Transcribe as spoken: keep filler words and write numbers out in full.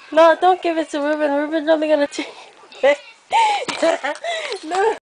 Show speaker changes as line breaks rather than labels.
No, don't give it to Reuben. Reuben's only gonna take it. No.